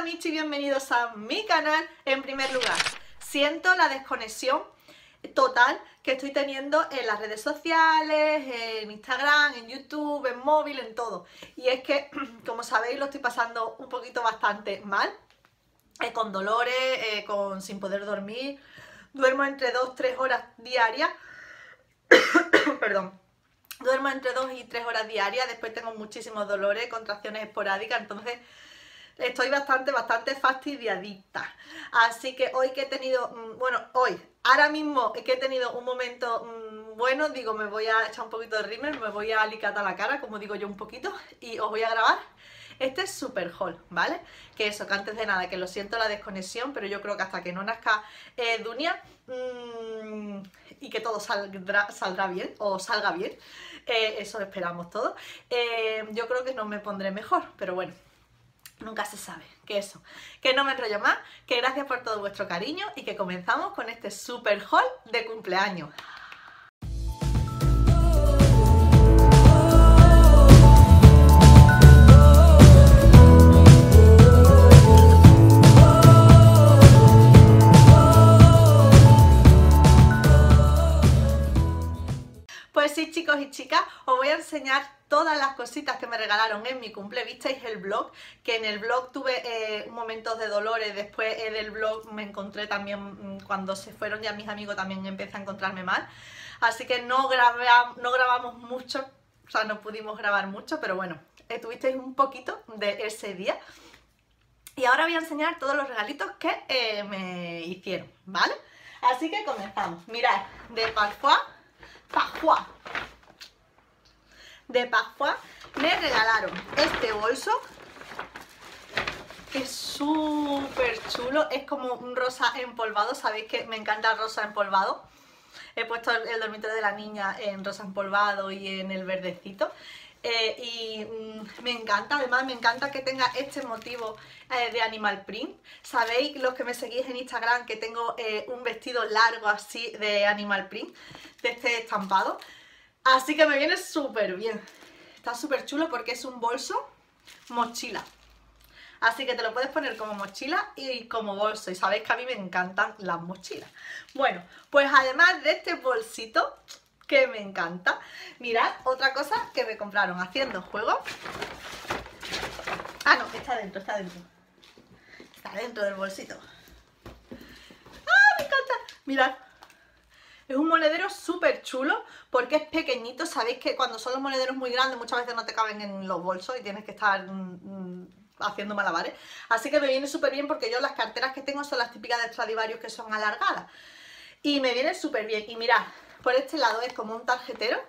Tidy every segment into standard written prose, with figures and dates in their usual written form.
Hola Michi, bienvenidos a mi canal. En primer lugar, siento la desconexión total que estoy teniendo en las redes sociales, en Instagram, en YouTube, en móvil, en todo. Y es que, como sabéis, lo estoy pasando un poquito bastante mal, con dolores, sin poder dormir. Duermo entre 2-3 horas diarias. Perdón. Duermo entre 2 y 3 horas diarias, después tengo muchísimos dolores, contracciones esporádicas, entonces estoy bastante fastidiadita. Así que hoy que he tenido, ahora mismo que he tenido un momento bueno, digo, me voy a echar un poquito de rímel, me voy a alicatar la cara, como digo yo un poquito, y os voy a grabar este super haul, ¿vale? Que eso, que antes de nada, que lo siento la desconexión, pero yo creo que hasta que no nazca Dunia y que todo saldrá bien, o salga bien, eso esperamos todos, yo creo que no me pondré mejor, pero bueno. Nunca se sabe, que eso, que no me enrollo más, que gracias por todo vuestro cariño y que comenzamos con este super haul de cumpleaños. Pues sí, chicos y chicas, os voy a enseñar todas las cositas que me regalaron en mi cumple. Visteis el vlog, que en el vlog tuve momentos de dolores, después del vlog me encontré también, cuando se fueron ya mis amigos también empecé a encontrarme mal. Así que no grabamos mucho, o sea, no pudimos grabar mucho, pero bueno, tuvisteis un poquito de ese día. Y ahora voy a enseñar todos los regalitos que me hicieron, ¿vale? Así que comenzamos. Mirad, de Parfois, me regalaron este bolso que es súper chulo, es como un rosa empolvado, sabéis que me encanta el rosa empolvado. He puesto el dormitorio de la niña en rosa empolvado y en el verdecito. Me encanta, además me encanta que tenga este motivo de animal print. Sabéis, los que me seguís en Instagram, que tengo un vestido largo así de animal print, de este estampado. Así que me viene súper bien. Está súper chulo porque es un bolso mochila. Así que te lo puedes poner como mochila y como bolso. Y sabéis que a mí me encantan las mochilas. Bueno, pues además de este bolsito que me encanta, mirad, otra cosa que me compraron haciendo juegos. Ah, no, está dentro. Está dentro del bolsito. ¡Ah, me encanta! Mirad. Es un monedero súper chulo porque es pequeñito. Sabéis que cuando son los monederos muy grandes muchas veces no te caben en los bolsos y tienes que estar haciendo malabares. Así que me viene súper bien porque yo las carteras que tengo son las típicas de Stradivarius, que son alargadas. Y me viene súper bien. Y mirad, por este lado es como un tarjetero.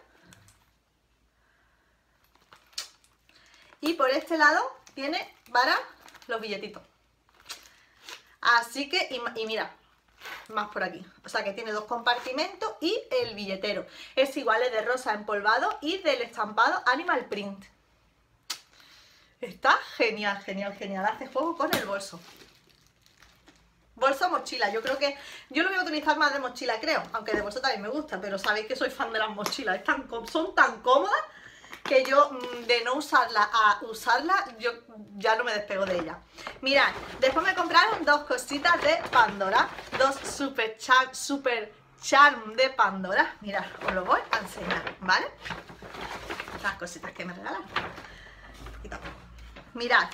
Y por este lado tiene para los billetitos. Así que, y mira, más por aquí, o sea que tiene dos compartimentos y el billetero es igual, es de rosa empolvado y del estampado animal print. Está genial, hace juego con el bolso mochila. Yo creo que yo lo voy a utilizar más de mochila, creo, aunque de bolso también me gusta, pero sabéis que soy fan de las mochilas, son tan cómodas que yo de no usarla a usarla, yo ya no me despego de ella. Mirad, después me compraron dos cositas de Pandora, dos super charm de Pandora. Mirad, os lo voy a enseñar, ¿vale? Las cositas que me regalaron. Mirad,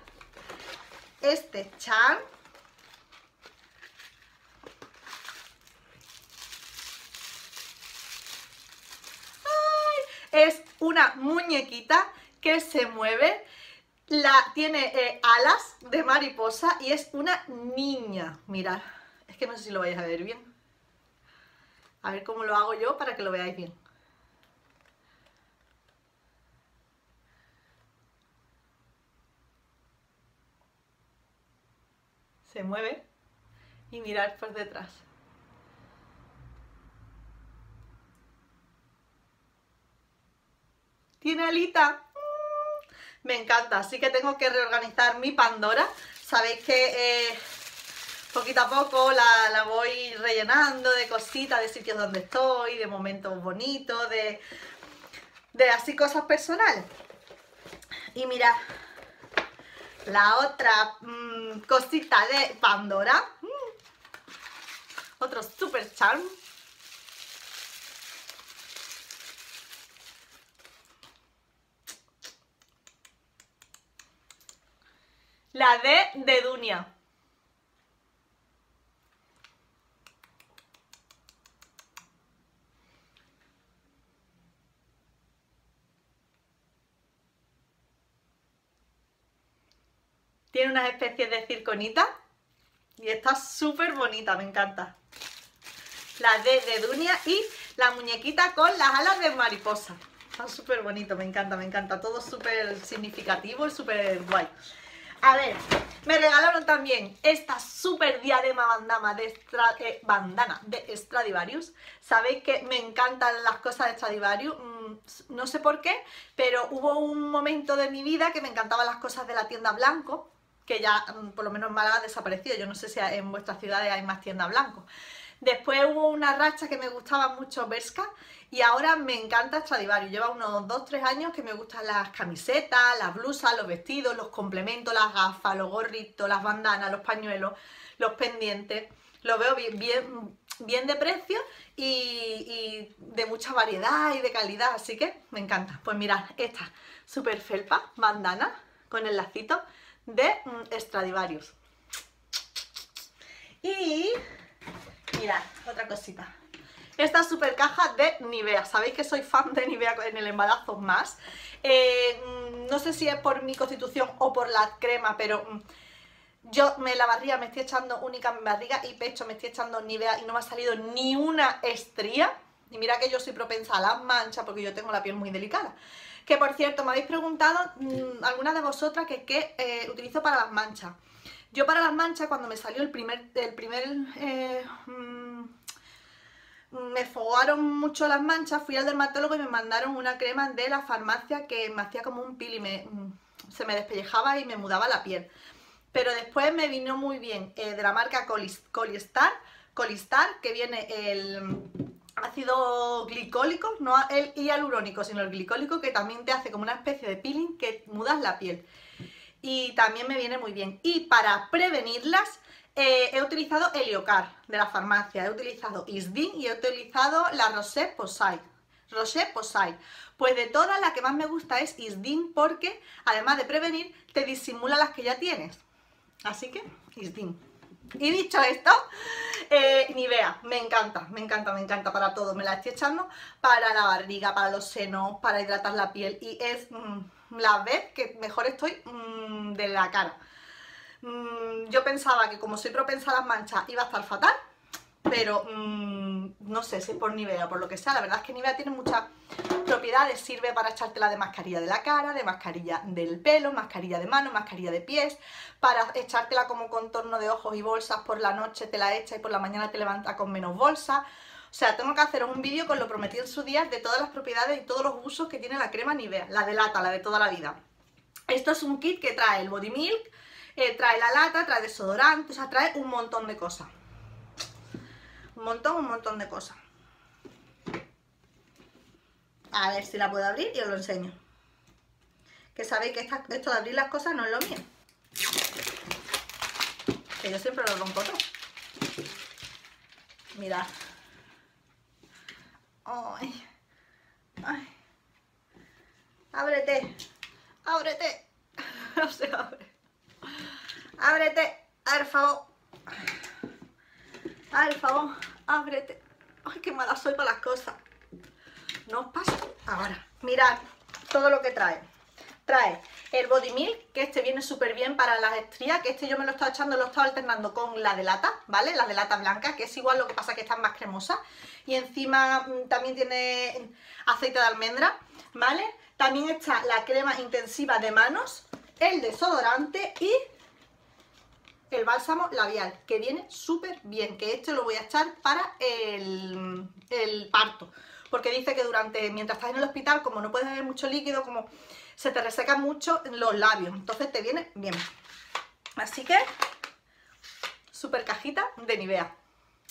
este charm es una muñequita que se mueve, tiene alas de mariposa y es una niña. Mirad, es que no sé si lo vais a ver bien. A ver cómo lo hago yo para que lo veáis bien. Se mueve y mirad por detrás. Tiene alita. Me encanta, así que tengo que reorganizar mi Pandora. Sabéis que poquito a poco la voy rellenando de cositas, de sitios donde estoy, de momentos bonitos, de así cosas personales. Y mirad, La otra cosita de Pandora. Otro Super Charm. La de Dunia. Tiene unas especies de circonita y está súper bonita, me encanta. La de Dunia y la muñequita con las alas de mariposa. Está súper bonito, me encanta. Todo súper significativo y súper guay. A ver, me regalaron también esta súper diadema bandana de Stradivarius. Sabéis que me encantan las cosas de Stradivarius, no sé por qué, pero hubo un momento de mi vida que me encantaban las cosas de la tienda Blanco, que ya por lo menos en Málaga ha desaparecido. Yo no sé si en vuestras ciudades hay más tiendas Blanco. Después hubo una racha que me gustaba mucho Bershka y ahora me encanta Stradivarius. Lleva unos 2-3 años que me gustan las camisetas, las blusas, los vestidos, los complementos, las gafas, los gorritos, las bandanas, los pañuelos, los pendientes. Lo veo bien de precio y de mucha variedad y de calidad, así que me encanta. Pues mirad, esta super felpa bandana con el lacito de Stradivarius. Y mirad, otra cosita. Esta super caja de Nivea. Sabéis que soy fan de Nivea en el embarazo más. No sé si es por mi constitución o por la crema, pero yo la barriga me estoy echando única barriga y pecho me estoy echando Nivea y no me ha salido ni una estría. Y mira que yo soy propensa a las manchas porque yo tengo la piel muy delicada. Que por cierto, me habéis preguntado algunas de vosotras que qué utilizo para las manchas. Yo para las manchas, cuando me salió me fogaron mucho las manchas, fui al dermatólogo y me mandaron una crema de la farmacia que me hacía como un pil y se me despellejaba y me mudaba la piel. Pero después me vino muy bien de la marca Colistar, que viene el ácido glicólico, no el hialurónico, sino el glicólico, que también te hace como una especie de peeling que mudas la piel. Y también me viene muy bien. Y para prevenirlas he utilizado Heliocar de la farmacia, he utilizado Isdin y he utilizado la Rocher-Posay. Pues de todas la que más me gusta es Isdin porque además de prevenir te disimula las que ya tienes. Así que Isdin. Y dicho esto, Nivea, me encanta para todo. Me la estoy echando para la barriga, para los senos, para hidratar la piel y es la vez que mejor estoy de la cara. Yo pensaba que como soy propensa a las manchas iba a estar fatal, pero no sé si es por Nivea o por lo que sea. La verdad es que Nivea tiene muchas propiedades, sirve para echártela de mascarilla de la cara, de mascarilla del pelo, mascarilla de manos, mascarilla de pies, para echártela como contorno de ojos y bolsas. Por la noche te la echas y por la mañana te levantas con menos bolsas. O sea, tengo que haceros un vídeo con lo prometido en su día de todas las propiedades y todos los usos que tiene la crema Nivea, la de lata, la de toda la vida. Esto es un kit que trae el body milk, trae la lata, trae desodorante, o sea, trae un montón de cosas. Un montón de cosas. A ver si la puedo abrir y os lo enseño. Que sabéis que esto de abrir las cosas no es lo mío. Que yo siempre lo rompo todo. Mirad. Ay. Ay. Ábrete. Ábrete. No se abre. Ábrete. Por favor. Por favor. Ábrete. Ay, qué mala soy para las cosas. No os pasa. Ahora, mirad todo lo que trae. Trae el body milk, que este viene súper bien para las estrías, que este yo me lo he estado echando, lo he estado alternando con la de lata, ¿vale? La de lata blanca, que es igual, lo que pasa que está más cremosa. Y encima también tiene aceite de almendra, ¿vale? También está la crema intensiva de manos, el desodorante y el bálsamo labial, que viene súper bien, que este lo voy a echar para el parto. Porque dice que mientras estás en el hospital, como no puedes beber mucho líquido, como se te resecan mucho los labios, entonces te viene bien. Así que, súper cajita de Nivea.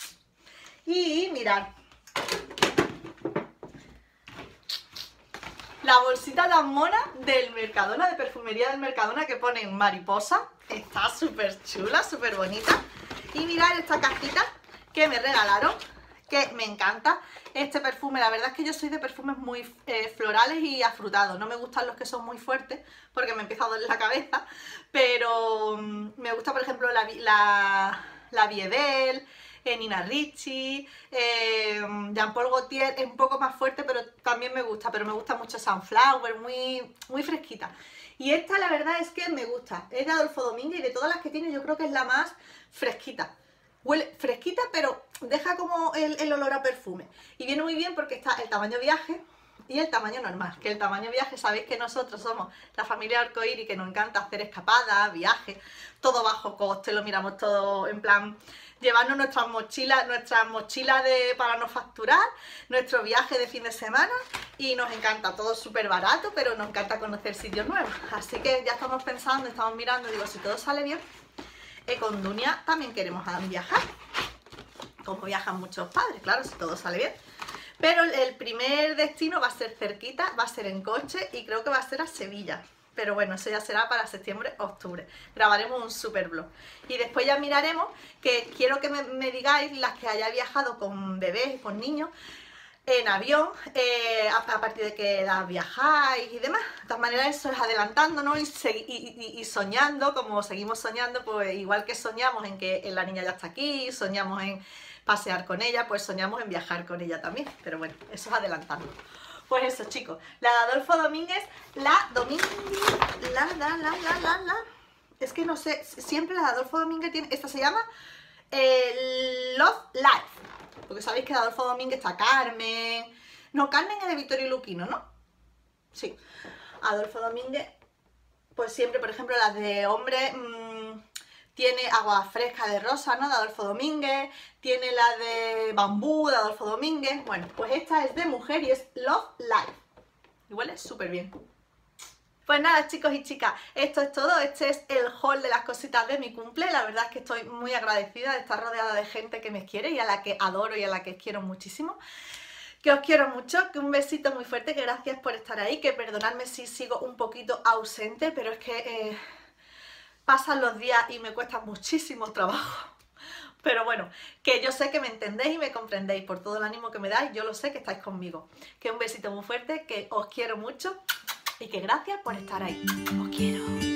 Y mirad, La bolsita tan mona del Mercadona, de perfumería del Mercadona, que pone mariposa. Está súper chula, súper bonita. Y mirad esta cajita que me regalaron, que me encanta. Este perfume, la verdad es que yo soy de perfumes muy florales y afrutados. No me gustan los que son muy fuertes porque me empieza a doler la cabeza. Pero me gusta, por ejemplo, la Biedel, Nina Ricci, Jean Paul Gaultier es un poco más fuerte, pero también me gusta. Pero me gusta mucho Sunflower, muy fresquita. Y esta la verdad es que me gusta. Es de Adolfo Domínguez y de todas las que tiene yo creo que es la más fresquita. Huele fresquita, pero deja como el olor a perfume. Y viene muy bien porque está el tamaño viaje y el tamaño normal. Que el tamaño viaje, sabéis que nosotros somos la familia Arcoíris, que nos encanta hacer escapadas, viajes, todo bajo coste, lo miramos todo en plan, llevarnos nuestras mochilas para no facturar, nuestro viaje de fin de semana, y nos encanta, todo súper barato, pero nos encanta conocer sitios nuevos. Así que ya estamos pensando, estamos mirando, digo, si todo sale bien, con Dunia también queremos viajar, como viajan muchos padres, claro, si todo sale bien. Pero el primer destino va a ser cerquita, va a ser en coche y creo que va a ser a Sevilla. Pero bueno, eso ya será para septiembre, octubre. Grabaremos un super vlog. Y después ya miraremos, que quiero que me digáis las que hayáis viajado con bebés, con niños, en avión, a partir de qué edad viajáis y demás. De todas maneras, eso es adelantándonos y soñando, como seguimos soñando, pues igual que soñamos en que la niña ya está aquí, soñamos en pasear con ella, pues soñamos en viajar con ella también. Pero bueno, eso es adelantando. Pues eso, chicos, la de Adolfo Domínguez, es que no sé, siempre la de Adolfo Domínguez tiene, esta se llama Love Life. Porque sabéis que de Adolfo Domínguez está Carmen. No, Carmen es de Vittorio Luquino, ¿no? Sí. Adolfo Domínguez, pues siempre, por ejemplo, las de hombre, tiene Agua Fresca de Rosa, ¿no? De Adolfo Domínguez. Tiene la de Bambú, de Adolfo Domínguez. Bueno, pues esta es de mujer y es Love Life. Y huele súper bien. Pues nada, chicos y chicas, esto es todo. Este es el haul de las cositas de mi cumple. La verdad es que estoy muy agradecida de estar rodeada de gente que me quiere y a la que adoro y a la que quiero muchísimo. Que os quiero mucho, que un besito muy fuerte, que gracias por estar ahí, que perdonadme si sigo un poquito ausente, pero es que pasan los días y me cuesta muchísimo trabajo. Pero bueno, que yo sé que me entendéis y me comprendéis por todo el ánimo que me dais, yo lo sé que estáis conmigo. Que un besito muy fuerte, que os quiero mucho. Y que gracias por estar ahí. Os quiero.